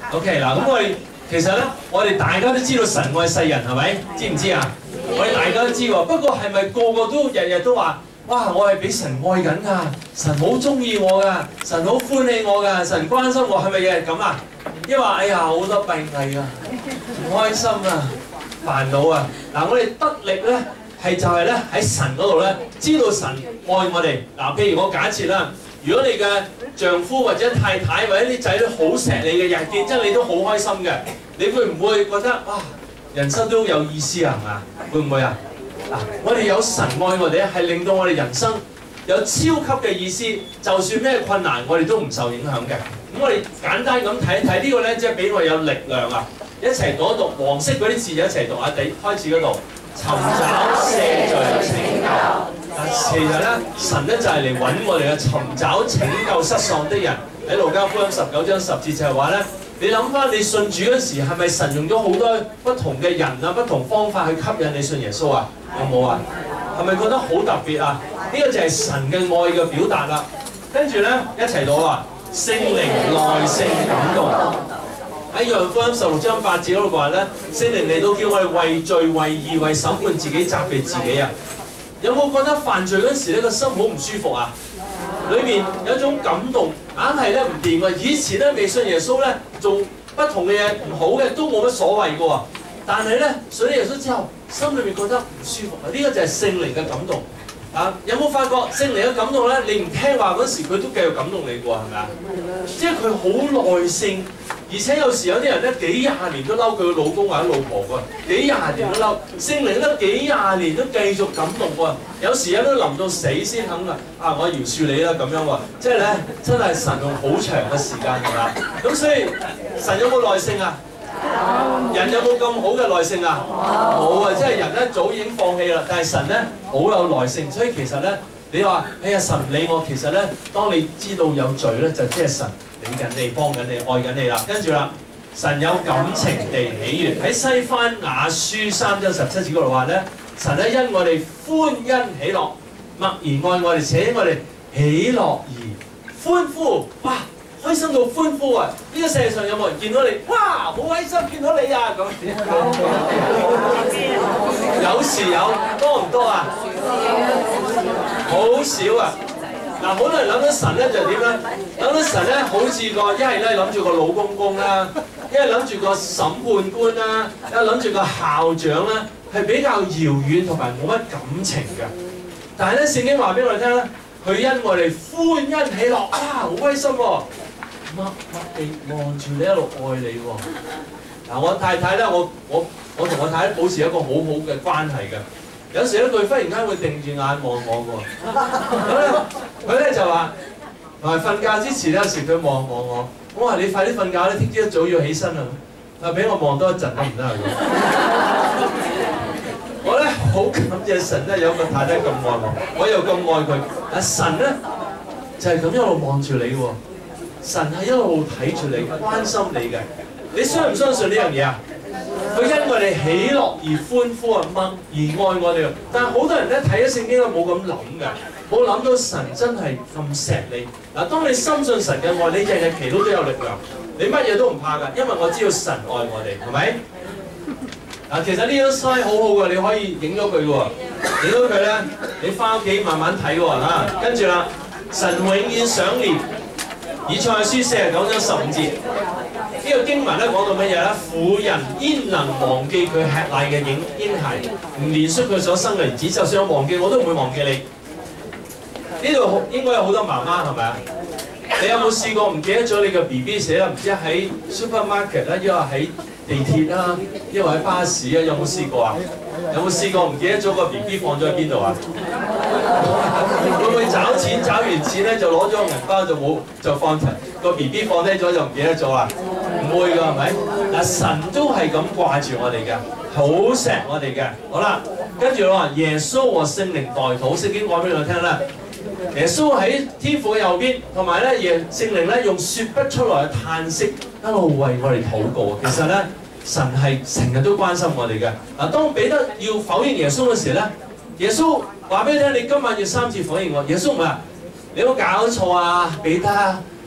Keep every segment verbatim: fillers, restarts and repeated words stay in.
OK 嗱，咁我哋其實咧，我哋大家都知道神愛世人係咪？知唔知啊？我哋大家都知喎，不過係咪個個都日日都話，哇！我係俾神愛緊㗎，神好中意我㗎，神好歡喜我㗎，神關心我，係咪日日咁啊？因為哎呀好多弊翳啊，唔開心啊，煩惱啊！嗱，我哋得力咧係就係咧喺神嗰度咧，知道神愛我哋。嗱，譬如我假設啦，如果你嘅丈夫或者太太或者啲仔女好錫你嘅，日見真你都好開心嘅，你會唔會覺得哇？人生都有意思啊，係嘛？會唔會啊？嗱，我哋有神愛我哋咧，係令到我哋人生有超級嘅意思。就算咩困難，我哋都唔受影響嘅。咁我哋簡單咁睇一睇呢個咧，即係俾我有力量啊！一齊讀一讀黃色嗰啲字，一齊讀下。第開始嗰度，尋找赦罪拯救。但其實咧，神咧就係嚟揾我哋嘅，尋找拯救失喪的人。喺路加福音十九章十節就係話咧。你諗翻你信主嗰時，係咪神用咗好多不同嘅人啊、不同方法去吸引你信耶穌啊？有冇啊？係咪覺得好特別啊？呢、這個就係神嘅愛嘅表達啦。跟住咧一齊讀啊，聖靈內性感動。喺約翰福音十六章八節嗰度話咧，聖靈嚟到叫我哋為罪、為義、為審判自己、責備自己啊！有冇覺得犯罪嗰時咧個心好唔舒服啊？裏面有一種感動，硬係咧唔掂喎。以前咧未信耶穌咧，做不同嘅嘢唔好嘅都冇乜所謂嘅喎。但係咧信咗耶穌之後，心裏面覺得唔舒服啊！呢、這個就係聖靈嘅感動啊！有冇發覺聖靈嘅感動咧？你唔聽話嗰時，佢都繼續感動你嘅喎，係咪啊？即係佢好耐性，而且有時有啲人咧幾廿年都嬲佢嘅老公或者老婆喎，幾廿年都嬲。聖靈咧幾廿年都繼續感動喎，有時有都臨到死先肯啊！啊，我饒恕你啦咁樣喎，即係咧真係神用好長嘅時間㗎啦。咁所以神有冇耐性啊？人有冇咁好嘅耐性啊？冇啊！即係人咧早已經放棄啦，但係神咧好有耐性，所以其實咧你話哎呀神唔理我，其實咧當你知道有罪咧，就即係神理緊你、幫緊你、愛緊你啦。跟住啦，神有感情地喜悅，喺西番雅書三章十七節嗰度話咧，神咧因我哋歡欣喜樂，默然愛我哋，且因我哋喜樂而歡呼，哇！開心到歡呼啊！呢、這個世界上有冇人見到你？哇！好開心見到你啊！咁有時有，多唔多啊？好少啊！嗱，好多人諗到神咧就點咧？諗到神咧好似個一係咧諗住個老公公啦，一係諗住個審判官啦，一係諗住個校長啦，係比較遙遠同埋冇乜感情嘅。但係咧聖經話俾我哋聽咧，佢因我哋歡欣喜樂啊，好開心喎、啊！默默地望住你一路愛你喎、哦。嗱，我太太咧，我我我同我太太保持一個好好嘅關係嘅。有時咧，佢忽然間會定住眼望我嘅喎。咁咧，佢咧就話，同埋瞓覺之前有時佢望望我，我話你快啲瞓覺啦，聽朝一早要起身啦。啊，俾我望多一陣得唔得啊？我咧好感謝神咧，有個太太咁愛我，我又咁愛佢。啊，神咧就係、是、咁一路望住你喎。神係一路睇住你，關心你嘅。你相唔相信呢樣嘢啊？佢因我哋喜樂而歡呼啊，默而愛我哋。但係好多人咧睇咗聖經都冇咁諗嘅，冇諗到神真係咁錫你。嗱，當你深信神嘅愛，你日日祈禱都有力量，你乜嘢都唔怕㗎，因為我知道神愛我哋，係咪？嗱，其實呢張 slide 好好㗎，你可以影咗佢喎，影咗佢咧，你翻屋企慢慢睇喎嚇。跟住啦，神永遠想念。以賽亞書四十九章十五節，呢、這個經文咧講到乜嘢咧？婦人焉能忘記佢吃奶嘅嬰嬰孩，唔憐恤佢所生嘅兒子？就算我忘記，我都唔會忘記你。呢度應該有好多媽媽係咪啊？你有冇試過唔記得咗你個 B B 寫啦？唔知喺 supermarket 啦，抑或喺地鐵啦，抑或喺巴士啊？有冇試過啊？有冇試過唔記得咗個 B B 放咗喺邊度啊？會唔會找錢找完錢咧就攞咗個銀包就冇就放個 B B 放低咗就唔記得咗啊？唔會㗎係咪？嗱，神都係咁掛住我哋嘅，好錫我哋嘅。好啦，跟住我話耶穌和聖靈代禱，聖經講俾我聽啦。耶穌喺天父嘅右邊，同埋咧耶聖靈咧用説不出來嘅嘆息一路為我哋禱告。其實咧神係成日都關心我哋嘅。嗱，當彼得要否認耶穌嘅時咧，耶穌話俾你聽：你今晚要三次否認我。耶穌唔係話你有冇搞錯啊，彼得？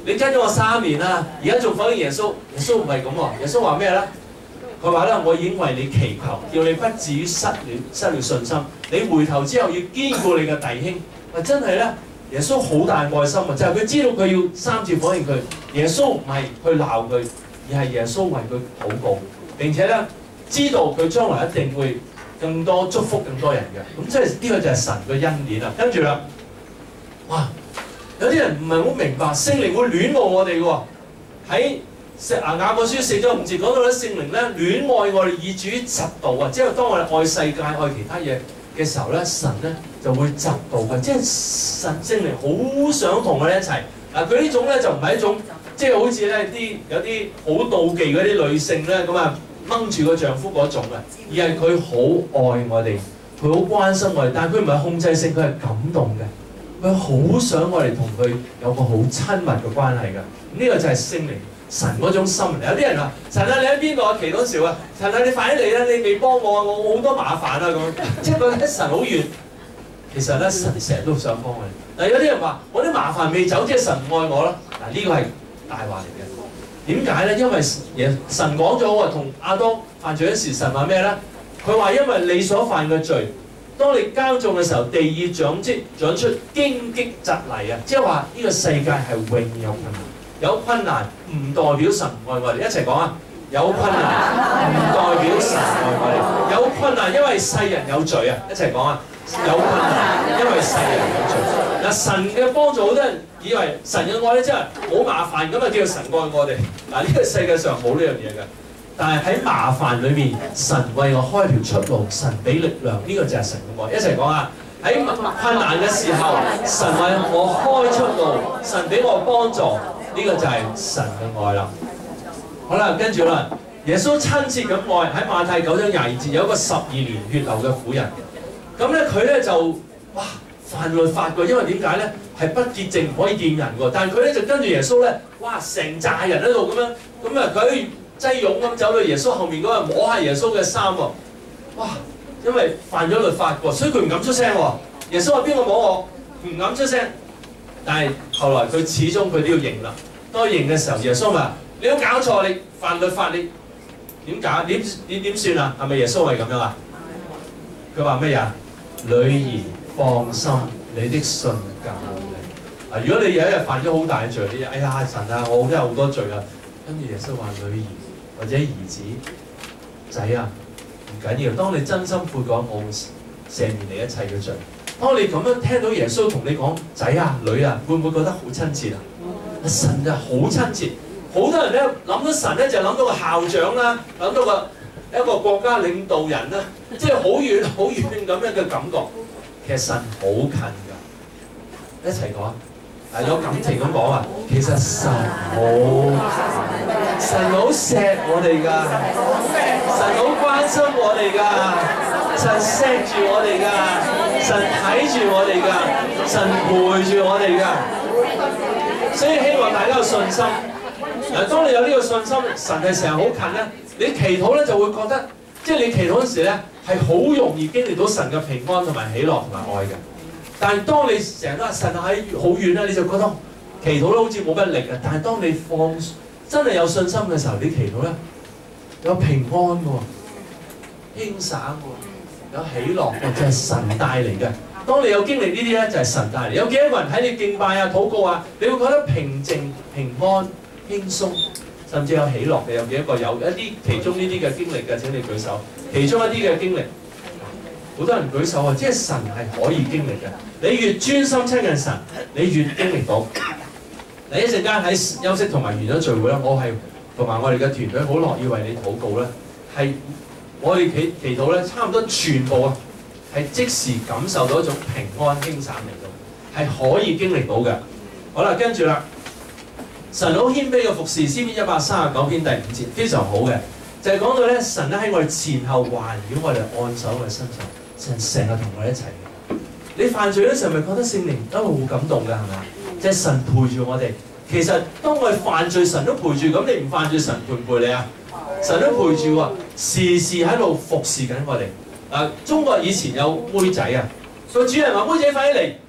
你跟咗我三年啦，而家仲否認耶穌？耶穌唔係咁喎，耶穌話咩咧？佢話咧，我已經為你祈求，叫你不至於失了失了信心。你回頭之後要堅固你嘅弟兄。話真係咧，耶穌好大愛心啊！就係、是、佢知道佢要三次否認佢，耶穌唔係去鬧佢，而係耶穌為佢禱告，並且咧知道佢將來一定會更多祝福更多人嘅。咁即係呢個就係神嘅恩典啦。跟住啦，哇！有啲人唔係好明白聖靈會戀慕我哋喎。喺啊雅各書四章五節講到咧，聖靈咧戀愛我哋以至於嫉妒啊！即係當我哋愛世界、愛其他嘢嘅時候咧，神咧就會嫉妒嘅，即係神聖靈好想同我哋一齊。嗱，佢呢種咧就唔係一種即係好似咧啲有啲好妒忌嗰啲女性咧咁啊掹住個丈夫嗰種啊，而係佢好愛我哋，佢好關心我哋，但係佢唔係控制性，佢係感動嘅。佢好想我哋同佢有個好親密嘅關係㗎，呢、這個就係聖靈神嗰種心嚟。有啲人話：神啊，你喺邊度啊？祈禱時啊，神啊，你快啲嚟啦！你未幫我啊，我好多麻煩啊咁。即係覺得神好遠。其實咧，神成日都想幫我哋。但係有啲人話：我啲麻煩未走，即係神唔愛我啦。嗱，呢個係大話嚟嘅。點解咧？因為神講咗喎，同亞當犯罪嗰時，神話咩咧？佢話因為你所犯嘅罪。當你耕種嘅時候，地要長積長出荊棘蒺藜啊！即係話呢個世界係永有困難，有困難唔代表神唔愛我哋。一齊講啊！有困難唔代表神愛我哋，有困難因為世人有罪啊！一齊講啊！有困難因為世人有罪。嗱，神嘅幫助好多人以為神嘅愛咧，即係好麻煩咁啊，叫做神愛我哋。嗱，呢個世界上冇呢樣嘢嘅。但係喺麻煩裏面，神為我開條出路，神俾力量，呢、這個就係神嘅愛。一齊講啊！喺困難嘅時候，神為我開出路，神俾我幫助，呢、這個就係神嘅愛啦。好啦，跟住啦，耶穌親切咁愛喺馬太九章廿二節，有一個十二年血流嘅婦人。咁咧佢咧就哇犯律法㗎，因為點解咧？係不潔淨，唔可以掂人㗎。但係佢咧就跟住耶穌咧，哇成扎人喺度咁樣，咁啊佢。擠擁咁走到耶穌後面嗰個摸下耶穌嘅衫喎，哇！因為犯咗律法喎，所以佢唔敢出聲喎。耶穌話：邊個摸我？唔敢出聲。但係後來佢始終佢都要認啦。當佢認嘅時候，耶穌話：你都搞錯，你犯律法，你點搞？點點點算啊？係咪耶穌係咁樣啊？佢話咩呀？女兒放心，你的信救你。啊！如果你有一日犯咗好大嘅罪，你哎呀神啊，我真係好多罪啊！跟住耶穌話：女兒。或者兒子仔啊，唔緊要。當你真心悔改，我會赦免你一切嘅罪。當你咁樣聽到耶穌同你講仔啊、女啊，會唔會覺得好親切啊？神就好親切。好多人咧諗到神咧，就諗到個校長啦，諗到個一個國家領導人啦，即係好遠好遠咁樣嘅感覺。其實神好近㗎，一齊講。係有感情咁講啊！其實神好，神好錫我哋㗎，神好關心我哋㗎，神錫住我哋㗎，神睇住我哋㗎，神陪住我哋㗎。所以希望大家有信心。嗱，當你有呢個信心，神係成日好近咧，你祈禱咧就會覺得，即係你祈禱嗰時咧係好容易經歷到神嘅平安同埋喜樂同埋愛嘅。但係當你成日都話神喺好遠咧，你就覺得祈禱咧好似冇乜力嘅。但係當你放真係有信心嘅時候，你祈禱咧有平安嘅喎，輕省嘅喎，有喜樂嘅，就係神帶嚟嘅。當你有經歷呢啲咧，就係神帶嚟。有幾多個人喺你敬拜啊、禱告啊，你會覺得平靜、平安、輕鬆，甚至有喜樂嘅？有幾多個有一啲其中呢啲嘅經歷嘅？請你舉手。其中一啲嘅經歷。好多人舉手啊！即係神係可以經歷嘅。你越專心親近神，你越經歷到。你一陣間喺休息同埋完咗聚會咧，我係同埋我哋嘅團隊好樂意為你禱告咧。係我哋祈祈禱咧，差唔多全部啊，係即時感受到一種平安輕省嚟到，係可以經歷到嘅。好啦，跟住啦，神好謙卑嘅服侍，詩篇一百三十九篇第五節非常好嘅，就係、是、講到咧，神咧喺我哋前後環繞我哋，按手我哋身上。神成日同我哋一齊嘅。你犯罪嗰時候，咪覺得聖靈一路好感動㗎，係咪？即係神陪住我哋。其實當我哋犯罪，神都陪住。咁你唔犯罪，神陪唔陪你啊？神都陪住喎，時時喺度服侍緊我哋。啊，中國以前有妹仔啊，個主人話：妹仔快啲嚟，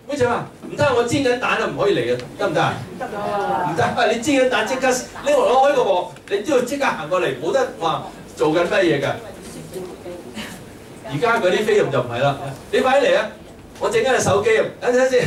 妹仔話唔得，我煎緊蛋啊，唔可以嚟啊，得唔得啊？ 得啊！ 唔得啊！你煎緊蛋即刻拎我攞開個鑊，你都要即刻行過嚟，冇得話做緊咩嘢㗎。而家嗰啲菲傭就唔係啦，你快啲嚟啊！我整緊隻手機，等陣先。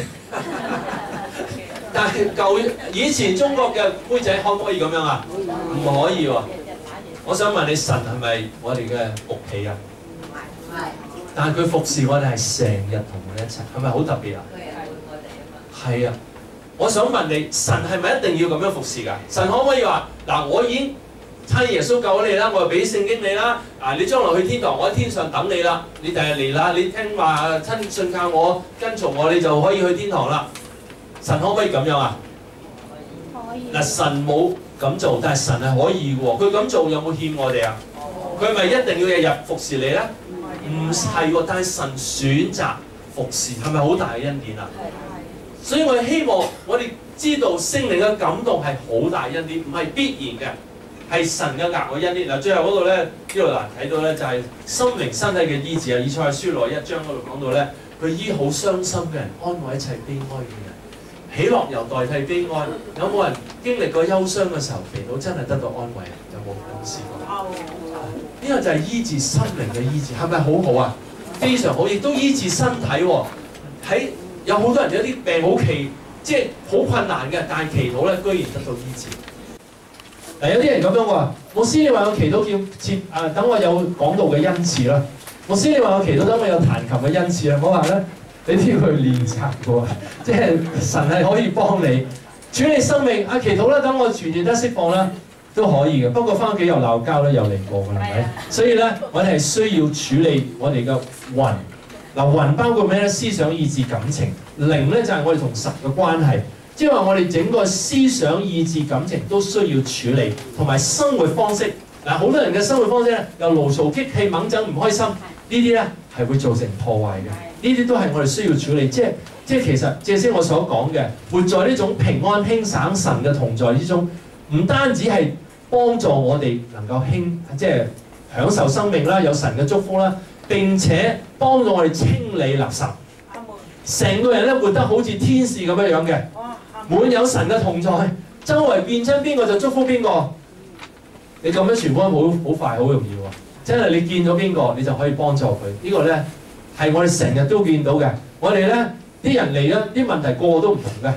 但係舊以前中國嘅妹仔可唔可以咁樣啊？唔可以喎。我想問你，神係咪我哋嘅屋企人？唔係，唔係。但係佢服侍我哋係成日同我哋一齊，係咪好特別啊？佢係愛我哋啊嘛。係啊，我想問你，神係咪一定要咁樣服侍㗎？神可唔可以話嗱，我已經親耶穌救咗你啦，我又俾聖經你啦，啊你將來去天堂，我喺天上等你啦，你第日嚟啦，你聽話親信靠我，跟從我，你就可以去天堂啦。神可唔可以咁樣啊？可以。嗱，神冇咁做，但係神係可以喎。佢咁做有冇欠我哋啊？佢咪一定要日日服侍你咧？唔係喎，但係神選擇服侍，係咪好大嘅恩典啊？係。所以我希望我哋知道聖靈嘅感動係好大恩典，唔係必然嘅，係神嘅額外恩典。嗱，最後嗰度咧，呢度嗱睇到咧就係心靈身體嘅醫治啊。以賽亞書內一章嗰度講到咧，佢醫好傷心嘅人，安慰一切悲哀嘅人。喜樂又代替悲哀，有冇人經歷過憂傷嘅時候，祈禱真係得到安慰啊？有冇有冇試過？呢個就係醫治心靈嘅醫治，係咪好好啊？非常好，亦都醫治身體喎。喺有好多人有啲病好奇，即係好困難嘅，但係祈禱咧，居然得到醫治。嗱，有啲人咁樣話：牧師你話我祈禱叫接啊，等我有講道嘅恩賜啦。牧師你話我祈禱等我有彈琴嘅恩賜啦。我話咧。你都要去練習喎，即係神係可以幫你處理生命啊！祈禱啦，等我全然得釋放啦，都可以嘅。不過翻屋企又鬧交咧，又嚟過㗎，係咪？所以咧，我哋係需要處理我哋嘅魂。嗱，魂包括咩咧？思想、意志、感情。靈咧就係我哋同神嘅關係，即係話我哋整個思想、意志、感情都需要處理，同埋生活方式。嗱，好多人嘅生活方式咧，又牢騷、激氣、猛憎、唔開心，呢啲咧係會造成破壞嘅。呢啲都係我哋需要處理，即係即係其實正先我所講嘅，活在呢種平安輕省神嘅同在之中，唔單止係幫助我哋能夠輕即係享受生命啦，有神嘅祝福啦，並且幫助我哋清理垃圾，成個人咧活得好似天使咁樣樣嘅，滿有神嘅同在，周圍變親邊個就祝福邊個。你咁樣傳福音好好快好容易喎，真係你見到邊個你就可以幫助佢。呢個咧。係我哋成日都見到嘅，我哋咧啲人嚟咧啲問題個個都唔同嘅，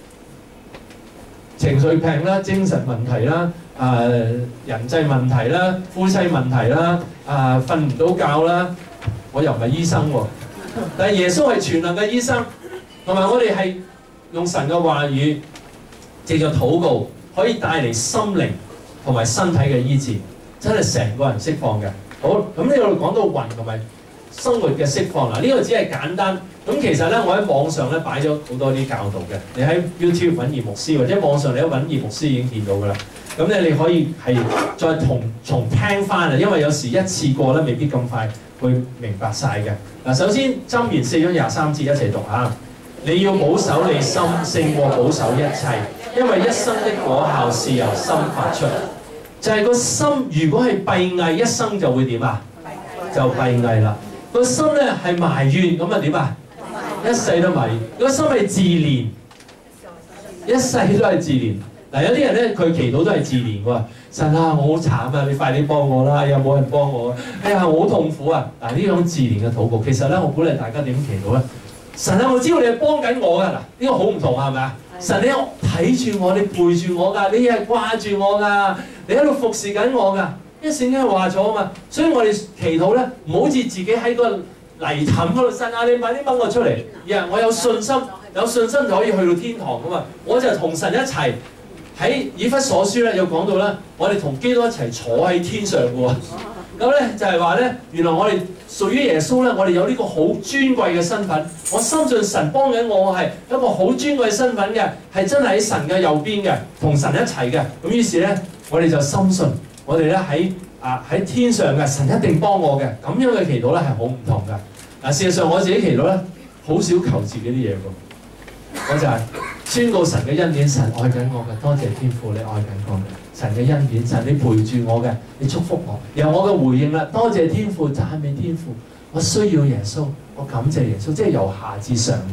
情緒病啦、精神問題啦、啊、呃、人際問題啦、夫妻問題啦、啊瞓唔到覺啦，我又唔係醫生喎，但係耶穌係全能嘅醫生，同埋我哋係用神嘅話語，藉著禱告可以帶嚟心靈同埋身體嘅醫治，真係成個人釋放嘅。好，咁呢度講到魂同埋生活嘅釋放啦，呢個只係簡單。咁其實咧，我喺網上咧擺咗好多啲教導嘅。你喺 YouTube 揾葉牧師，或者網上你喺揾葉牧師已經見到㗎啦。咁咧你可以係再同重聽翻啊，因為有時一次過咧未必咁快會明白晒嘅。嗱，首先箴言四章廿三節一齊讀下。你要保守你心，勝過保守一切，因為一生的果效是由心發出。就係個心，如果係閉翳，一生就會點啊？就閉翳啦。個心咧係埋怨，咁啊點啊？一世都埋怨。個心係自憐，一世都係自憐。嗱，有啲人咧佢祈禱都係自憐喎。神啊，我好慘啊，你快啲幫我啦！有冇人幫我？哎呀，我好痛苦啊！嗱，呢種自憐嘅禱告，其實咧我鼓勵大家點祈禱咧？神啊，我知道你係幫緊我㗎。嗱，呢個好唔同啊，係咪啊？神你睇住我，你陪住我㗎，你係掛住我㗎，你喺度服侍緊我㗎。因為聖經係話咗啊嘛，所以我哋祈禱咧，唔好似自己喺個泥凼嗰度，神啊，你快啲掹我出嚟！而係我有信心，有信心就可以去到天堂㗎嘛。我就同神一齊喺以弗所書咧，有講到咧，我哋同基督一齊坐喺天上㗎喎。咁咧就係話咧，原來我哋屬於耶穌咧，我哋有呢個好尊貴嘅身份。我深信神幫緊我，我係一個好尊貴嘅身份嘅，係真係喺神嘅右邊嘅，同神一齊嘅。咁於是咧，我哋就深信。我哋咧喺啊喺天上嘅神一定幫我嘅，咁樣嘅祈禱咧係好唔同嘅。嗱，事實上我自己祈禱咧，好少求自己啲嘢㗎。我就係宣告神嘅恩典，神愛緊我嘅，多謝天父你愛緊我嘅，神嘅恩典，神你陪住我嘅，你祝福我。然後我嘅回應啦，多謝天父，讚美天父，我需要耶穌，我感謝耶穌，即係由下至上嘅。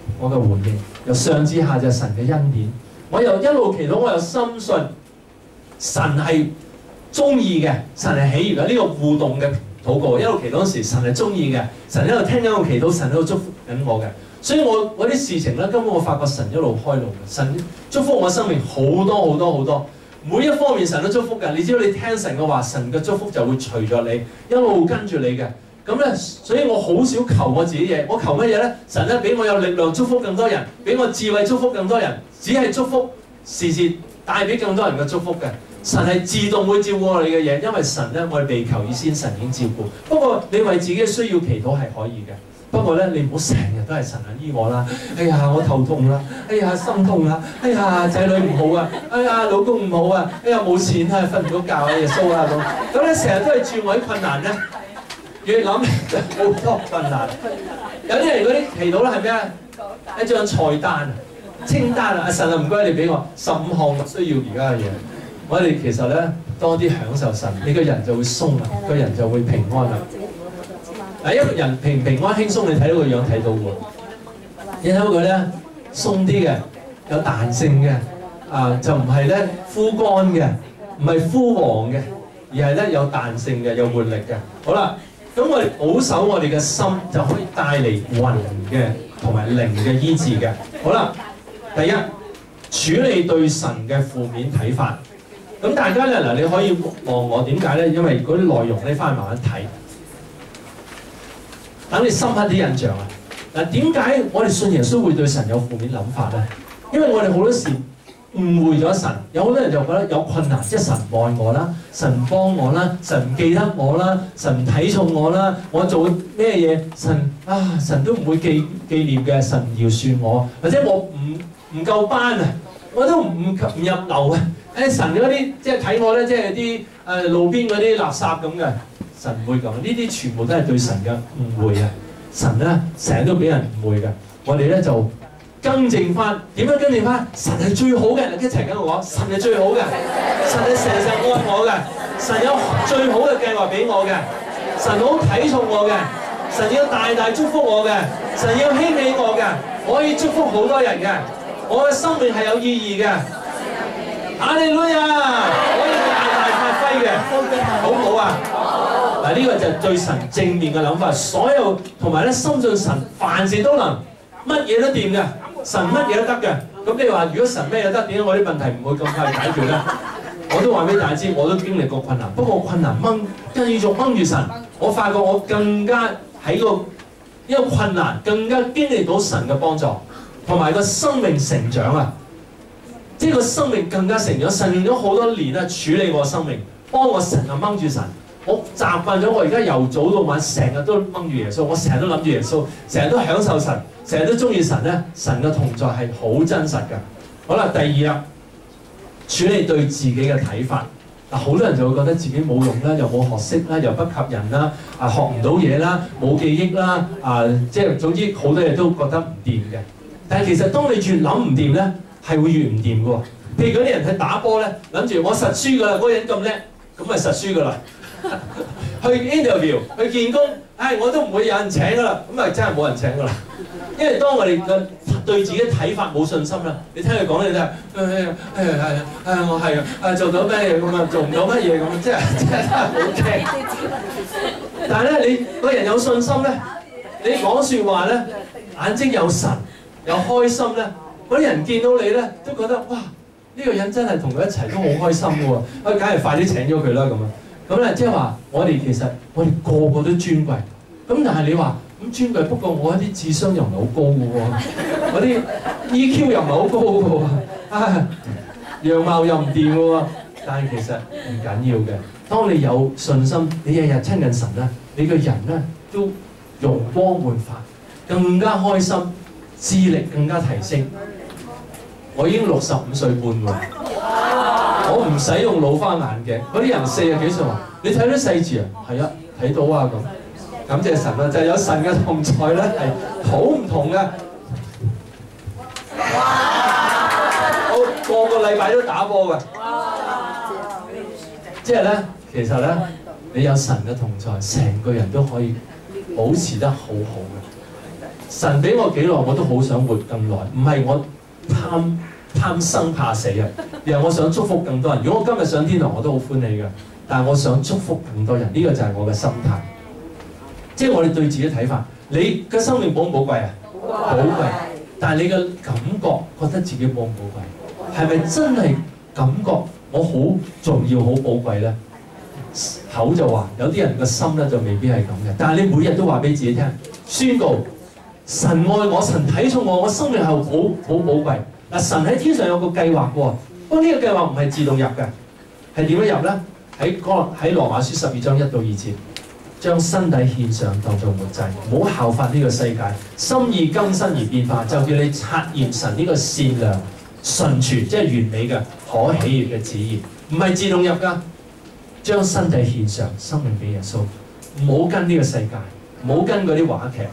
我嘅回應，由上至下就係神嘅恩典。我又一路祈禱，我又深信神係中意嘅，神係喜悅嘅。呢、這個互動嘅禱告，一路祈禱嗰時，神係中意嘅，神喺度聽緊我祈禱，神喺度祝福緊我嘅。所以我我啲事情咧，根本我發覺神一路開路嘅，神祝福我生命好多好多好多，每一方面神都祝福嘅。你只要你聽神嘅話，神嘅祝福就會隨着你一路跟住你嘅。咁咧，所以我好少求我自己嘢，我求乜嘢咧？神咧俾我有力量祝福更多人，俾我智慧祝福更多人，只係祝福，時時帶俾更多人嘅祝福嘅。神係自動會照顧我哋嘅嘢，因為神咧我哋被求以先，神已經照顧。不過你為自己嘅需要祈禱係可以嘅，不過咧你唔好成日都係神啊醫我啦，哎呀我頭痛啦，哎呀心痛啦，哎呀仔女唔好啊，哎呀老公唔好啊，哎呀冇錢啊，瞓唔到覺啊，耶穌啊咁，咁咧成日都係住我啲困難咧。越諗好多困難，有啲人嗰啲祈禱咧係咩啊？一張菜單、清單啊！阿神啊，唔該你俾我十五項需要而家嘅嘢。我哋其實咧多啲享受神，你個人就會鬆啊，個人就會平安啦。嗱，一個人平平安輕鬆，你睇到個樣睇到喎。你睇到佢咧鬆啲嘅，有彈性嘅，啊就唔係咧枯乾嘅，唔係枯黃嘅，而係咧有彈性嘅，有活力嘅。好啦。咁我哋保守我哋嘅心，就可以帶嚟魂嘅同埋靈嘅醫治嘅。好啦，第一處理對神嘅負面睇法。咁大家咧嗱，你可以望我點解咧？因為嗰啲內容咧，翻去慢慢睇，等你深刻啲印象啊！嗱，點解我哋信耶穌會對神有負面諗法咧？因為我哋好多時誤會咗神，有好多人就覺得有困難，即係神唔愛我啦，神唔幫我啦，神唔記得我啦，神唔睇重我啦，我做咩嘢神啊神都唔會記紀念嘅，神唔饒恕我，或者我唔唔夠班啊，我都唔唔入流啊！誒神嗰啲即係睇我咧，即係啲誒路邊嗰啲垃圾咁嘅，神唔會咁，呢啲全部都係對神嘅誤會啊！神咧成日都俾人誤會嘅，我哋咧就更正翻，點樣更正翻？神係最好嘅，一齊跟我講，神係最好嘅，神係成日愛我嘅，神有最好嘅計劃俾我嘅，神好睇重我嘅，神要大大祝福我嘅，神要興起我嘅，我可以祝福好多人嘅，我嘅生命係有意義嘅，哈利路亞，可以大大發揮嘅，好唔好啊？嗱，呢個就係對神正面嘅諗法，所有同埋咧深信神凡事都能，乜嘢都掂嘅。神乜嘢都得嘅，咁你話如果神咩都得，點解我啲問題唔會咁快解決咧？我都話俾大家知，我都經歷過困難，不過困難掹，繼續掹住神，我發覺我更加喺個呢個困難，更加經歷到神嘅幫助，同埋個生命成長啊！即係個生命更加成長，神用咗好多年啊處理我生命，幫我成日掹住神。我習慣咗，我而家由早到晚成日都掹住耶穌，我成日都諗住耶穌，成日都享受神，成日都中意神咧。神嘅同在係好真實㗎。好啦，第二啦，處理對自己嘅睇法。嗱，好多人就會覺得自己冇用啦，又冇學識啦，又不及人啦，啊學唔到嘢啦，冇記憶啦，啊即係總之好多嘢都覺得唔掂嘅。但係其實當你越諗唔掂咧，係會越唔掂㗎喎。譬如嗰啲人去打波咧，諗住我實輸㗎啦，嗰個人咁叻，咁咪實輸㗎啦。去 interview 去見工，唉、哎，我都唔會有人請㗎啦，咁咪真係冇人請㗎啦。因為當我哋嘅對自己睇法冇信心啦，你聽佢講你都係，誒誒誒誒，我係啊，做到咩嘢咁啊，做唔到乜嘢咁，即係即係真係好驚。但係咧，你個人有信心咧，你講説話咧，眼睛有神，有開心咧，嗰啲人見到你咧，都覺得哇，呢、這個人真係同佢一齊都好開心嘅喎，啊，梗係快啲請咗佢啦咁啊！咁咧，即係話我哋其實我哋個個都尊貴，咁但係你話咁尊貴，不過我啲智商又唔係好高嘅喎，我啲 E Q 又唔係好高嘅喎，啊樣貌又唔掂嘅喎，但係其實唔緊要嘅。當你有信心，你日日親近神咧，你個人咧都容光煥發，更加開心，智力更加提升。我已經六十五歲半喎。我唔使用老花眼鏡，嗰啲人四十幾歲話：你睇啲細字啊，係啊，睇到啊咁。感謝神啊，就係、是、有神嘅同在咧，係好唔同嘅。我個個禮拜都打波㗎。即係咧，其實咧，你有神嘅同在，成個人都可以保持得好好嘅。 神俾我幾耐我都好想活更耐，唔係我貪貪生怕死啊，而係我想祝福更多人。如果我今日上天堂我都好歡喜嘅，但係我想祝福更多人，呢、這個就係我嘅心態。即係我哋對自己睇法，你嘅生命寶唔寶貴啊？寶貴。但係你嘅感覺覺得自己寶唔寶貴？係咪真係感覺我好重要、好寶貴咧？口就話，有啲人嘅心咧就未必係咁嘅。但係你每日都話俾自己聽，宣告神愛我，神睇重我，我生命係好好寶貴。嗱，神喺天上有個計劃喎，不過呢個計劃唔係自動入嘅，係點樣入咧？喺哥喺羅馬書十二章一到二節，將身體獻上當做活祭，唔好效法呢個世界，心意更新而變化，就叫你察驗神呢個善良、純全，即係完美嘅可喜悅嘅旨意，唔係自動入㗎。將身體獻上，生命俾耶穌，唔好跟呢個世界，唔好跟嗰啲話劇。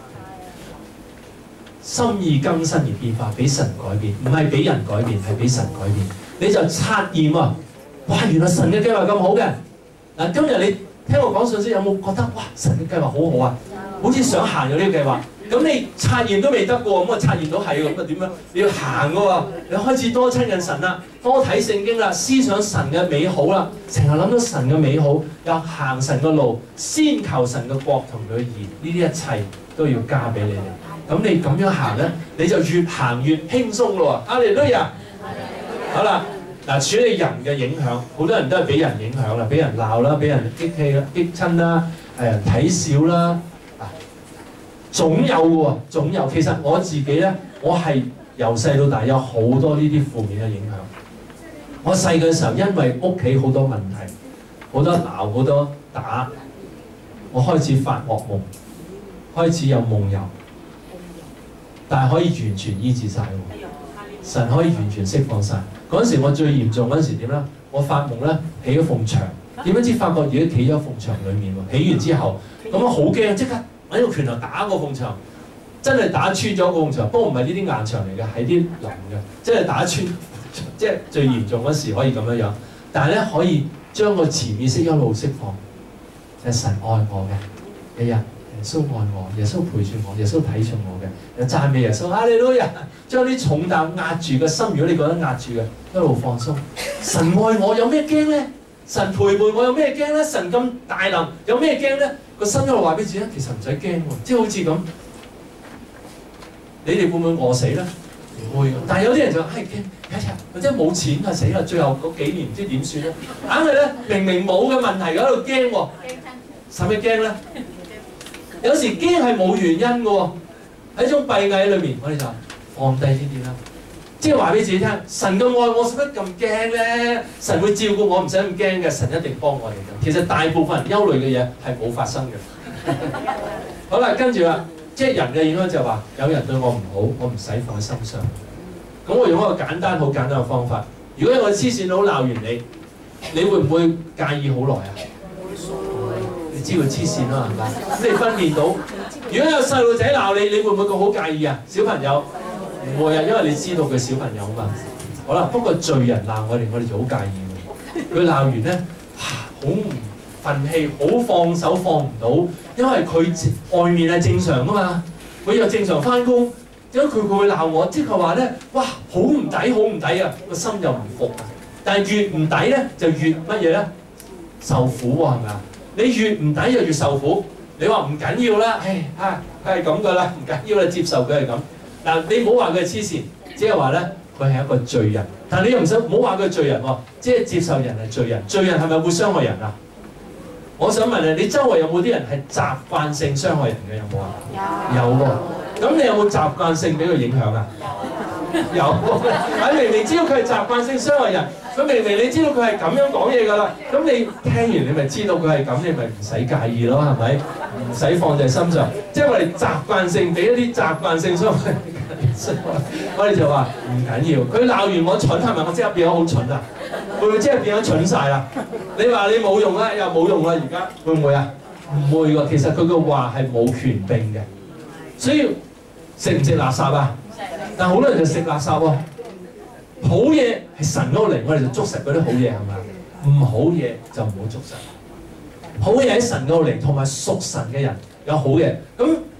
心意更新而變化，俾神改變，唔係俾人改變，係俾神改變。你就察驗啊！哇，原來神嘅計劃咁好嘅。嗱，今日你聽我講信息，有冇覺得哇，神嘅計劃好好啊？好似想行咗呢個計劃。咁你察驗都未得過，咁啊察驗到係咁啊點樣？你要行嘅喎，你開始多親近神啦，多睇聖經啦，思想神嘅美好啦，成日諗到神嘅美好，又行神嘅路，先求神嘅國同佢嘅義，呢啲一切都要加俾你哋。咁你咁樣行咧，你就越行越輕鬆咯喎！阿利路亞！好啦，嗱，處理人嘅影響，好多人都係俾人影響啦，俾人鬧啦，俾人激氣啦、激親啦，誒人睇笑啦。總有喎，總有。其實我自己咧，我係由細到大有好多呢啲負面嘅影響。我細嘅時候，因為屋企好多問題，好多鬧，好多打，我開始發惡夢，開始有夢遊，但係可以完全醫治晒喎。神可以完全釋放晒。嗰陣時我最嚴重嗰陣時點咧？我發夢咧起咗埲牆，點樣知發覺自己企咗埲牆裡面喎？起完之後，咁我好驚，即刻揾個拳頭打個埲牆，真係打穿咗個埲牆。不過唔係呢啲硬牆嚟嘅，係啲腍嘅，即係打穿，即係最嚴重嗰時可以咁樣樣。但係咧可以將個潛意識一路釋放，就係神愛我嘅，日日。耶穌愛我，耶穌陪住我，耶穌睇重我嘅，又讚美耶穌。哈利路亞！將啲重擔壓住個心，如果你覺得壓住嘅，一路放鬆。神愛我，有咩驚咧？神陪伴我，有咩驚咧？神咁大能，有咩驚咧？個心一路話俾自己，其實唔使驚喎，即係好似咁。你哋會唔會餓死咧？唔會。但係有啲人就係驚，一日或者冇錢啊，死啦！最後嗰幾年唔知點算咧？硬係咧，明明冇嘅問題，喺度驚喎，使咩驚咧？有時驚係冇原因嘅喎，喺種閉翳裏面，我哋就放低呢啲啦。即係話俾自己聽，神嘅愛我使乜咁驚咧？神會照顧我，唔使咁驚嘅。神一定幫我哋嘅。其實大部分人憂慮嘅嘢係冇發生嘅。好啦，跟住啦，即係人嘅影響就話，有人對我唔好，我唔使放喺心上。咁我用一個簡單、好簡單嘅方法。如果有個黐線佬鬧完你，你會唔會介意好耐啊？你知佢黐線啦，係咪？咁你分辨到，如果有細路仔鬧你，你會唔會覺好介意啊？小朋友唔會啊，因為你知道佢小朋友啊嘛。好啦，不過罪人鬧我哋，我哋就好介意喎。佢鬧完咧，好唔憤氣，好放手放唔到，因為佢外面係正常噶嘛，佢又正常翻工，點解佢佢會鬧我？即係話咧，哇，好唔抵，好唔抵啊！個心又唔服啊。但係越唔抵咧，就越乜嘢咧？受苦喎，係咪啊？你越唔抵就越受苦。你話唔緊要啦，唉啊，佢係咁噶啦，唔緊要啦，接受佢係咁。嗱，你唔好話佢係黐線，即係話咧，佢係一個罪人。但係你又唔想唔好話佢係罪人喎，即係接受人係罪人。罪人係咪會傷害人啊？我想問你，你周圍有冇啲人係習慣性傷害人嘅？有冇啊？有。有喎。咁你有冇習慣性俾佢影響啊？有。喺明明知道佢係習慣性傷害人。咁明明你知道佢係咁樣講嘢㗎啦，咁你聽完你咪知道佢係咁，你咪唔使介意咯，係咪？唔使放在心上。即係我哋習慣性俾一啲習慣性傷害，我哋就話唔緊要。佢鬧完我蠢係咪？我即刻變咗好蠢啊？會唔會即係變咗蠢晒啦？你話你冇用啦，又冇用啦，而家會唔會啊？唔會喎。其實佢嘅話係冇權柄嘅，所以食唔食垃圾啊？但係好多人就食垃圾喎。好嘢係神嗰度嚟，我哋就捉實嗰啲好嘢係咪？唔好嘢就唔好捉實。好嘢喺神嗰度嚟，同埋屬神嘅人有好嘢。咁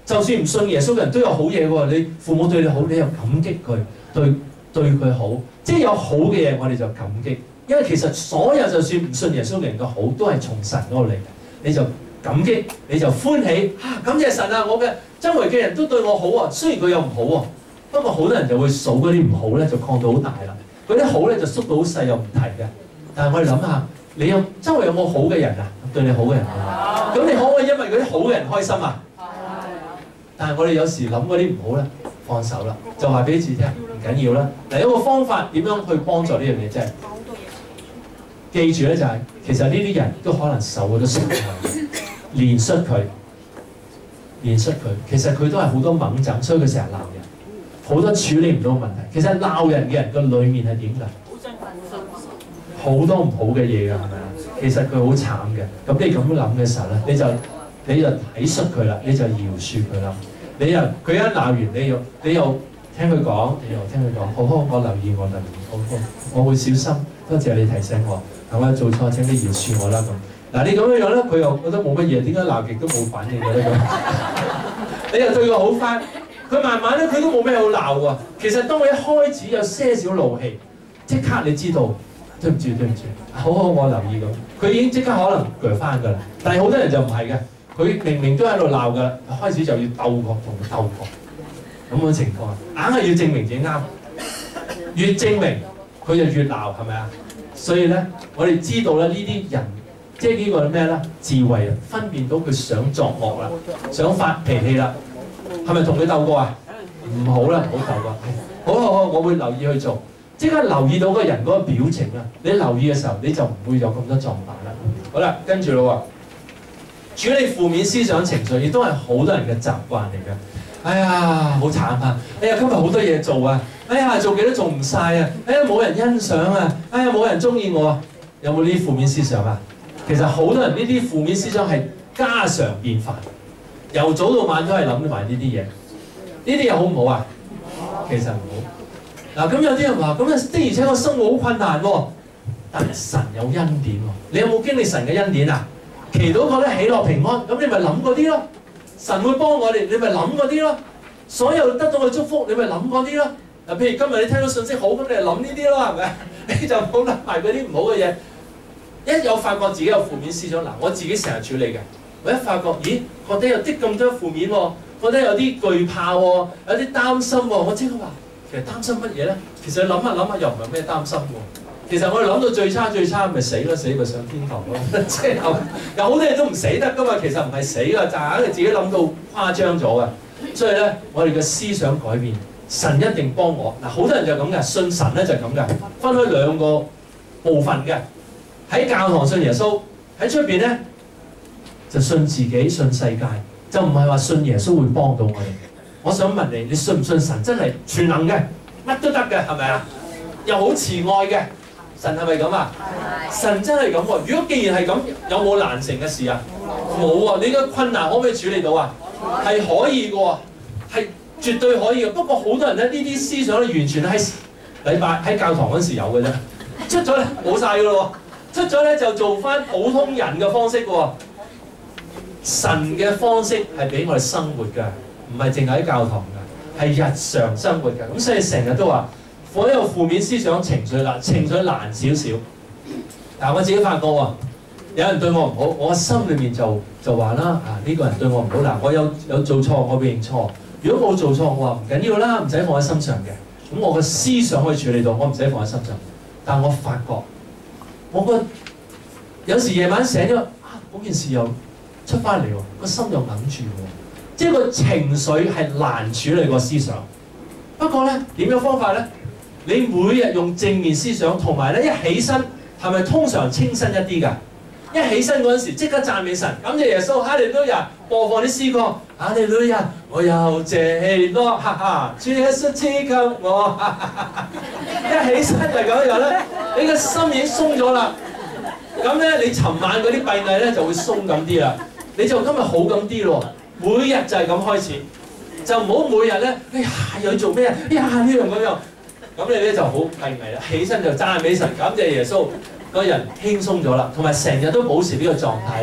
就算唔信耶穌嘅人都有好嘢喎。你父母對你好，你又感激佢，對對佢好，即係有好嘅嘢，我哋就感激。因為其實所有就算唔信耶穌嘅人嘅好，都係從神嗰度嚟嘅，你就感激，你就歡喜啊！感謝神啊！我嘅周圍嘅人都對我好啊，雖然佢有唔好喎，不過好多人就會數嗰啲唔好咧，就擴到好大啦。嗰啲好咧就縮到好細又唔提嘅。但係我哋諗下，你有周圍有冇好嘅人啊？對你好嘅人啊？咁你可唔可以因為嗰啲好嘅人開心啊？但係我哋有時諗嗰啲唔好咧，放手啦，就話俾自己聽，唔緊要啦。嗱，有個方法點樣去幫助呢樣嘢啫？記住咧就係、是，其實呢啲人都可能受好多傷害，憐恤佢，憐恤佢。其實佢都係好多猛整，所以佢成日鬧人，好多處理唔到問題。其實鬧人嘅人個裡面係點㗎？好多唔好嘅嘢㗎，係咪啊？其實佢好慘嘅。咁你咁樣諗嘅時候咧，你就你就體恤佢啦，你就饒恕佢啦。你又佢一鬧完，你又你又聽佢講，你又聽佢講，好好，我留意，我留意，好好，我會小心。多謝你提醒我。我有做錯，請你饒恕我啦咁。嗱，你咁樣樣咧，佢又覺得冇乜嘢，點解鬧極都冇反應嘅咧咁？你又對佢好翻，佢慢慢咧佢都冇咩好鬧喎。其實當佢一開始有些少怒氣，即刻你知道，對唔住對唔住，好好我留意咁，佢已經即刻可能鋸翻㗎啦。但係好多人就唔係嘅，佢明明都喺度鬧㗎，開始就要鬥過同佢鬥過，咁嘅情況，硬係要證明自己啱，越證明佢就越鬧，係咪啊？所以咧，我哋知道咧呢啲人，即係呢個咩咧？智慧啊，分辨到佢想作惡啦，想發脾氣啦，係咪同佢鬥過啊？唔好啦，唔好鬥過。好好好，我會留意去做，即刻留意到嗰個人嗰個表情啊！你留意嘅時候，你就唔會有咁多撞板啦。好啦，跟住咯喎，處理負面思想情緒，亦都係好多人嘅習慣嚟嘅。哎呀，好慘啊！哎呀，今日好多嘢做啊！哎呀，做幾都做唔晒啊！哎呀，冇人欣賞啊！哎呀，冇人中意我啊！有冇呢啲負面思想啊？其實好多人呢啲負面思想係家常便飯，由早到晚都係諗埋呢啲嘢。呢啲嘢好唔好啊？其實唔好。嗱，咁有啲人話：咁啊的而且確生活好困難喎，但係神有恩典喎。你有冇經歷神嘅恩典啊？祈禱覺得喜樂平安，咁你咪諗嗰啲咯。神會幫我哋，你咪諗嗰啲咯。所有得到嘅祝福，你咪諗嗰啲咯。嗱，譬如今日你聽到信息好，咁你就諗呢啲咯，係咪？你就唔好諗埋嗰啲唔好嘅嘢。一有發覺自己有負面思想，嗱，我自己成日處理嘅。我一發覺，咦，覺得有啲咁多負面喎，覺得有啲懼怕喎，有啲擔心喎，我即刻話，其實擔心乜嘢咧？其實諗下諗下又唔係咩擔心喎。其實我哋諗到最差最差，咪死咯，死咪上天堂咯。即係有有好多嘢都唔死得噶嘛，其實唔係死㗎，就係硬係自己諗到誇張咗㗎。所以咧，我哋嘅思想改變，神一定幫我。嗱，好多人就咁嘅，信神咧就咁嘅，分開兩個部分嘅。喺教堂信耶穌，喺出邊咧就信自己、信世界，就唔係話信耶穌會幫到我哋。我想問你，你信唔信神真係全能嘅，乜都得嘅，係咪啊？又好慈愛嘅。神係咪咁啊？神真係咁喎！如果既然係咁，有冇難成嘅事啊？冇啊！你個困難可唔可以處理到啊？係可以嘅喎，係絕對可以嘅。不過好多人咧，呢啲思想咧，完全喺禮拜喺教堂嗰時有嘅啫，出咗咧冇晒嘅咯喎，出咗咧就做翻普通人嘅方式嘅喎。神嘅方式係俾我哋生活㗎，唔係淨係喺教堂㗎，係日常生活㗎。咁所以成日都話。我有負面思想、情緒啦，情緒難少少。但係我自己發覺喎，有人對我唔好，我心裏面就就話啦，啊呢、這個人對我唔好嗱，我有有做錯，我認錯。如果冇做錯，我話唔緊要啦，唔使放喺心上嘅。咁我嘅思想可以處理到，我唔使放喺心上。但我發覺，我個有時夜晚醒咗，啊嗰件事又出翻嚟喎，個心又揞住喎，即係個情緒係難處理個思想。不過咧，點樣方法咧？你每日用正面思想，同埋咧一起身係咪通常清新一啲㗎？一起身嗰陣時即刻讚美神，感謝耶穌，哈利路亞，播放啲詩歌，哈利路亞，我有謝喜樂，哈哈，主耶穌賜給我，哈哈，一起身就咁樣咧，你個心已經鬆咗啦。咁咧，你尋晚嗰啲閉翳咧就會鬆咁啲啦，你就今日好咁啲咯。每日就係咁開始，就唔好每日咧，哎呀又要做咩啊？哎呀呢樣嗰樣。咁你咧就好閉翳啦，起身就讚美神，感謝耶穌，個人輕鬆咗啦，同埋成日都保持呢個狀態咧，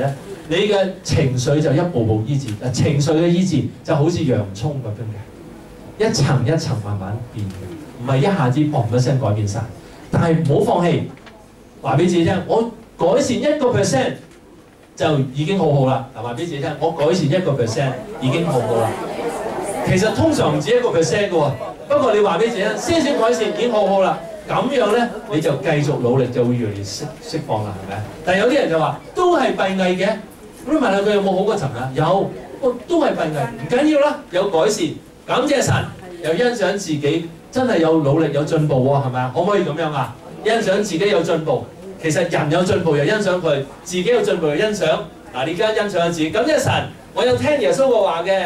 你嘅情緒就一步步醫治。嗱，情緒嘅醫治就好似洋葱咁樣嘅，一層一層慢慢變嘅，唔係一下子砰一聲改變晒。但係唔好放棄，話俾自己聽，我改善一個 percent 就已經好好啦。嗱，話俾自己聽，我改善一個 percent 已經好好啦。其實通常唔止一個 percent 嘅喎，不過你話俾自己聽，些少改善已經好好啦。咁樣咧，你就繼續努力，就會越嚟越釋釋放啦，係咪？但係有啲人就話都係閉翳嘅，咁你問下佢有冇好過層啊？有，都係閉翳，唔緊要啦，有改善，感謝神，又欣賞自己真係有努力有進步喎，係咪啊？可唔可以咁樣啊？欣賞自己有進步，其實人有進步又欣賞佢，自己有進步又欣賞。嗱，你而家欣賞下自己，感謝神，我有聽耶穌嘅話嘅，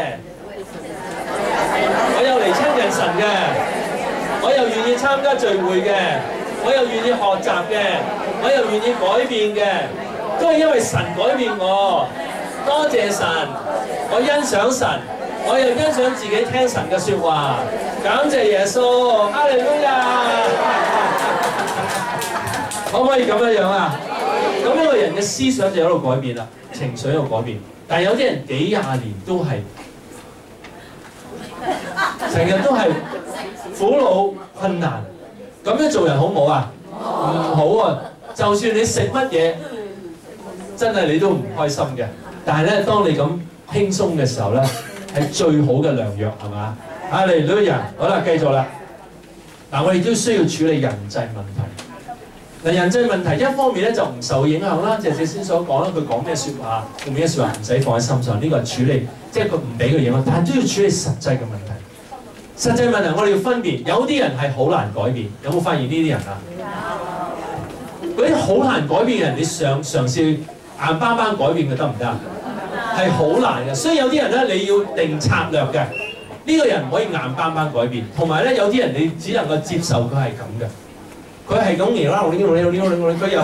我有嚟親近神嘅。我又願意參加聚會嘅，我又願意學習嘅，我又願意改變嘅，都係因為神改變我。多謝神，我欣賞神，我又欣賞自己聽神嘅説話。感謝耶穌，哈利路亞！可唔可以咁樣樣啊？咁一個人嘅思想就喺度改變啦，情緒喺度改變。但係有啲人幾廿年都係成日都係苦惱困難，咁樣做人好唔好啊？唔好啊！就算你食乜嘢，真係你都唔開心嘅。但係咧，當你咁輕鬆嘅時候咧，係最好嘅良藥，係嘛？啊，嚟到人，好啦，繼續啦。嗱，我哋都需要處理人際問題。嗱，人際問題一方面咧就唔受影響啦，謝謝先所講啦，佢講咩説話，用咩説話唔使放喺心上，呢個係處理，即係佢唔俾佢影響，但係都要處理實際嘅問題。實際問題我哋要分辨，有啲人係好難改變，有冇發現呢啲人啊？嗰啲好難改變嘅人，你嘗嘗試硬邦邦改變佢得唔得啊？係好難嘅，所以有啲人咧你要定策略嘅，呢個人唔可以硬邦邦改變，同埋咧有啲人你只能夠接受佢係咁嘅，佢係咁而啦，我呢度呢度呢度呢度佢又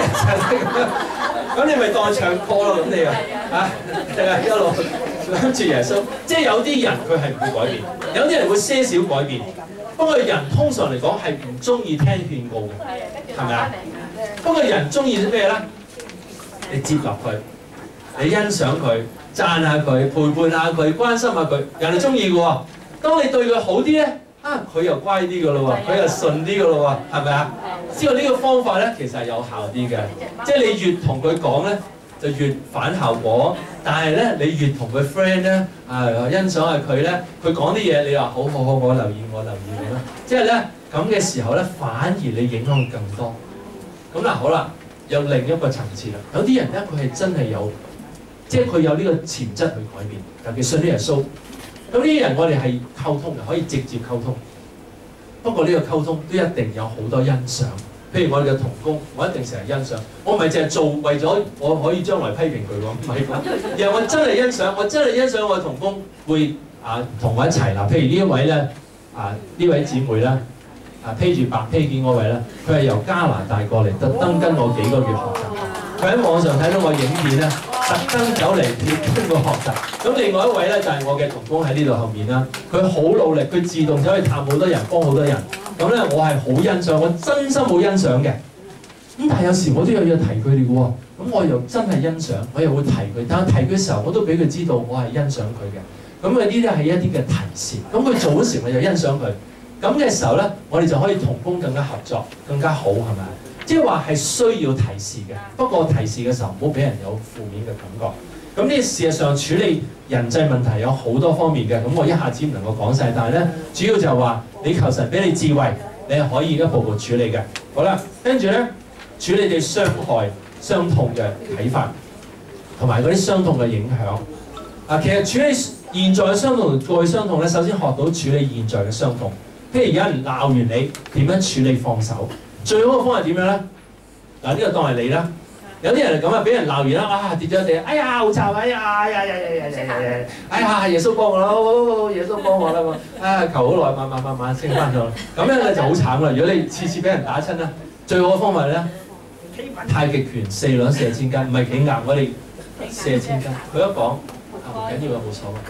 咁你咪當唱歌咯，咁你啊啊定係一路諗住耶穌，即係有啲人佢係唔會改變，有啲人會些少改變。不過人通常嚟講係唔中意聽勸告嘅，係咪啊？不過人中意啲咩咧？你接納佢，你欣賞佢，讚下佢，陪伴下佢，關心下佢，人係中意嘅喎。當你對佢好啲咧，啊佢又乖啲嘅咯喎，佢又順啲嘅咯喎，係咪啊？知道呢個方法咧，其實係有效啲嘅，即係你越同佢講咧，就越反效果。但係咧，你越同佢 friend 咧，啊欣賞下佢咧，佢講啲嘢，你話好好好，我留意我留意你啦。即係咧咁嘅時候咧，反而你影響更多。咁嗱，好啦，有另一個層次啦。有啲人咧，佢係真係有，即係佢有呢個潛質去改變，尤其信呢耶穌。咁呢啲人我哋係溝通嘅，可以直接溝通。不過呢個溝通都一定有好多欣賞。譬如我哋嘅同工，我一定成日欣賞。我唔係淨係做為咗我可以將來批評佢喎，唔係咁。而係我真係欣賞，我真係欣賞我嘅同工會啊同我一齊嗱。譬如呢一位咧啊呢位姊妹咧啊披住白披肩嗰位咧，佢係由加拿大過嚟，特登跟我幾個月學習。佢喺網上睇到我影片咧，特登走嚟跟我學習。咁另外一位咧就係、是、我嘅同工喺呢度後面啦。佢好努力，佢自動走去探好多人，幫好多人。咁咧，我係好欣賞，我真心好欣賞嘅。咁但係有時我都有嘢提佢哋嘅喎。咁我又真係欣賞，我又會提佢。但係提佢嘅時候，我都俾佢知道我係欣賞佢嘅。咁啊，呢啲係一啲嘅提示。咁佢做嗰時，我就欣賞佢。咁嘅時候咧，我哋就可以同工更加合作，更加好，係咪？即係話係需要提示嘅。不過提示嘅時候，唔好俾人有負面嘅感覺。咁呢事實上處理人際問題有好多方面嘅，咁我一下子唔能夠講晒，但係咧主要就係話你求神俾你智慧，你係可以一步步處理嘅。好啦，跟住咧處理對傷害、傷痛嘅睇法，同埋嗰啲傷痛嘅影響。啊，其實處理現在嘅傷痛同過去傷痛咧，首先學到處理現在嘅傷痛。譬如有人鬧完你，點樣處理放手？最好嘅方法係點樣咧？嗱，呢個當係你啦。有啲人係咁啊，俾人鬧完啦，啊跌咗地，哎呀好慘，哎呀哎呀呀呀呀呀呀，哎呀耶穌幫我啦，耶穌幫我啦，啊求好耐，慢慢慢慢升翻咗，咁樣咧就好慘啦。如果你次次俾人打親咧，最好嘅方法咧，太極拳四兩射千斤，唔係企硬，我哋射千斤。佢一講啊唔緊要啊，冇所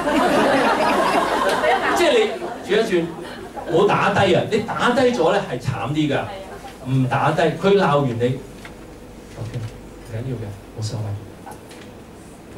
謂，即係你轉一轉，冇打低啊，你打低咗咧係慘啲㗎，唔打低，佢鬧完你。唔緊要嘅，冇所謂。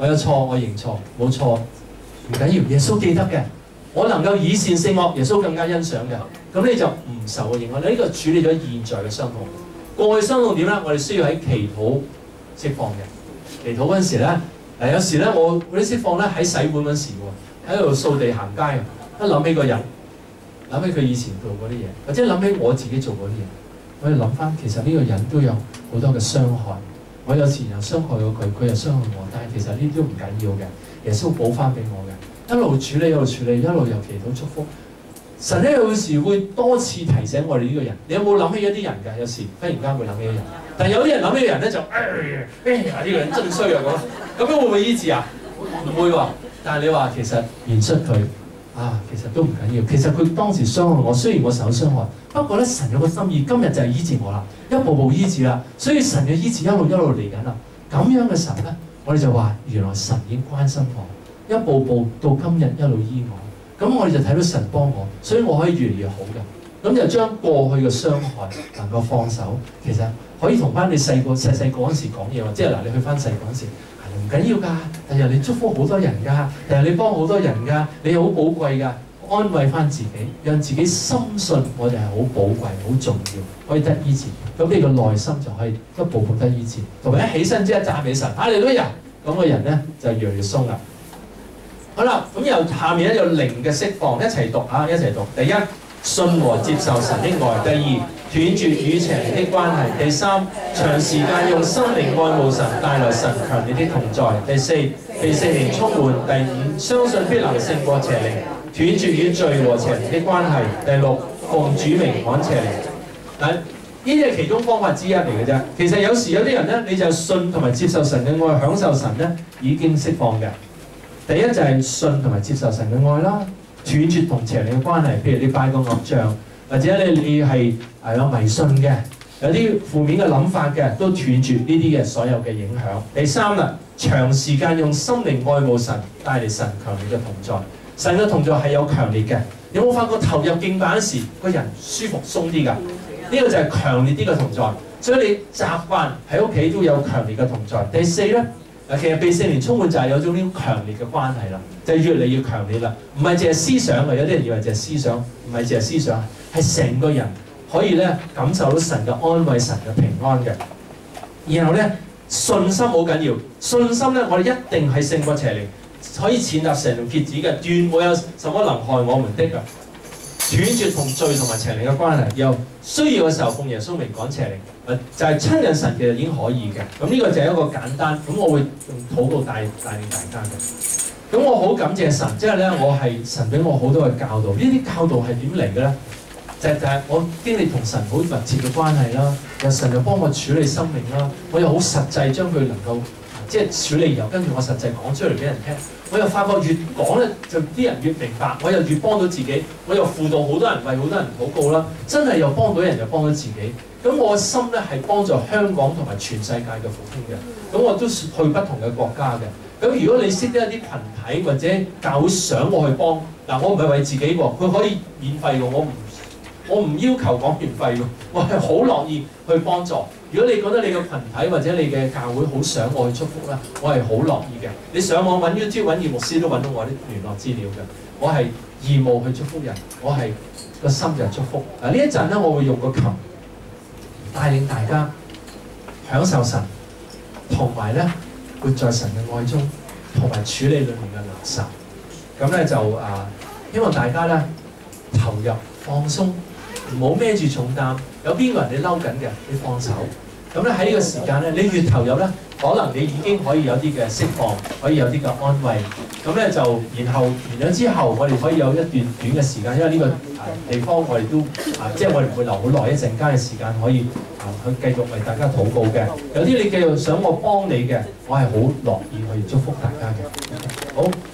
我有錯，我認錯，冇錯唔緊要，耶穌記得嘅。我能夠以善勝惡，耶穌更加欣賞嘅。咁你就唔受我影響。你呢個處理咗現在嘅傷痛，過去傷痛點咧？我哋需要喺祈禱釋放嘅。祈禱嗰陣時咧，誒有時咧我嗰啲釋放咧喺洗碗嗰時喎，喺度掃地行街啊，一諗起個人，諗起佢以前做嗰啲嘢，或者諗起我自己做嗰啲嘢，我哋諗翻其實呢個人都有好多嘅傷害。我有時又傷害咗佢，佢又傷害我，但係其實呢啲都唔緊要嘅，耶穌補翻俾我嘅。一路處理一路處理，一路又祈禱祝福。神咧有時會多次提醒我哋呢個人。你有冇諗起一啲人㗎？有時忽然間會諗起一個人，但係有啲人諗起嘅人咧就，哎呀呢個人真衰啊咁。咁樣會唔會醫治啊？唔會喎。但係你話其實憐恤佢啊，其實都唔緊要。其實佢當時傷害我，雖然我受傷害，不過咧神有個心意，今日就係醫治我啦，一步步醫治啦。所以神嘅醫治一路一路嚟緊啦。咁樣嘅時候咧，我哋就話原來神已經關心我。一步步到今日一路醫我，咁我哋就睇到神幫我，所以我可以越嚟越好嘅。咁就將過去嘅傷害能夠放手，其實可以同翻你細個細細個嗰陣時講嘢喎。即係嗱，你去翻細個嗰陣時，唔緊要㗎，第日你祝福好多人㗎，第日你幫好多人㗎，你好寶貴㗎，安慰翻自己，讓自己深信我哋係好寶貴、好重要，可以得醫治。咁你個內心就可以一步步得醫治，同埋一起身即係讚美神，哈利路亞，咁個人咧就越嚟越鬆啦。好啦，咁由下面咧有靈嘅釋放，一齊讀啊，一齊讀。第一，信和接受神的愛；第二，斷絕與邪靈的關係；第三，長時間用生命愛慕神，帶來神強烈的同在；第四，被聖靈充滿；第五，相信必能勝過邪靈，斷絕與罪和邪靈的關係；第六，奉主名趕邪靈。嗱，呢啲係其中方法之一嚟嘅啫。其實有時有啲人咧，你就信同埋接受神嘅愛，享受神咧已經釋放嘅。第一就係信同埋接受神嘅愛啦，斷絕同邪靈嘅關係。譬如你拜個偶像，或者你你係係有迷信嘅，有啲負面嘅諗法嘅，都斷絕呢啲嘅所有嘅影響。第三啦，長時間用心靈愛慕神，帶嚟神強烈嘅同在。神嘅同在係有強烈嘅。有冇發覺投入敬拜嗰時，個人舒服鬆啲㗎？呢、這個就係強烈啲嘅同在。所以你習慣喺屋企都有強烈嘅同在。第四咧。其實被聖靈充滿就係有種呢種強烈嘅關係啦，就係越嚟越強烈啦。唔係淨係思想嘅，有啲人以為淨係思想，唔係淨係思想，係成個人可以咧感受到神嘅安慰、神嘅平安嘅。然後咧信心好緊要，信心咧我哋一定係勝過邪靈，可以踐踏蛇同蠍子嘅，斷沒有什麼能害我們的㗎。斷絕同罪同埋邪靈嘅關係，又需要嘅時候奉耶穌名趕邪靈，就係、是、親近神其實已經可以嘅。咁呢個就係一個簡單，咁我會用禱告帶帶領大家嘅。咁我好感謝神，即係咧我係神俾我好多嘅教導，呢啲教導係點嚟嘅咧？就係、是、就係我經歷同神好密切嘅關係啦，又神又幫我處理生命啦，我又好實際將佢能夠即係處理，然後跟住我實際講出嚟俾人聽。我又發覺越講咧，就啲人越明白，我又越幫到自己，我又輔導好多人，為好多人禱告啦，真係又幫到人，又幫到自己。咁我嘅心咧係幫助香港同埋全世界嘅復興嘅。咁我都去不同嘅國家嘅。咁如果你識得一啲群體或者教會想我去幫，嗱我唔係為自己喎，佢可以免費喎，我唔我唔要求講免費喎，我係好樂意去幫助。如果你覺得你個群體或者你嘅教會好想我去祝福啦，我係好樂意嘅。你上網揾 YouTube 揾葉牧師都揾到我啲聯絡資料嘅。我係義務去祝福人，我係個心就係祝福。嗱呢一陣咧，我會用個琴帶領大家享受神，同埋咧活在神嘅愛中，同埋處理裏面嘅垃圾。咁咧就啊，希望大家咧投入放鬆。唔好孭住重擔，有邊個人你嬲緊嘅，你放手。咁咧喺呢個時間咧，你越投入咧，可能你已經可以有啲嘅釋放，可以有啲嘅安慰。咁咧就然後完咗之後，我哋可以有一段短嘅時間，因為呢個啊地方我哋都啊，即係我哋唔會留好耐一陣間嘅時間，可以啊去繼續為大家禱告嘅。有啲你繼續想我幫你嘅，我係好樂意去祝福大家嘅。好。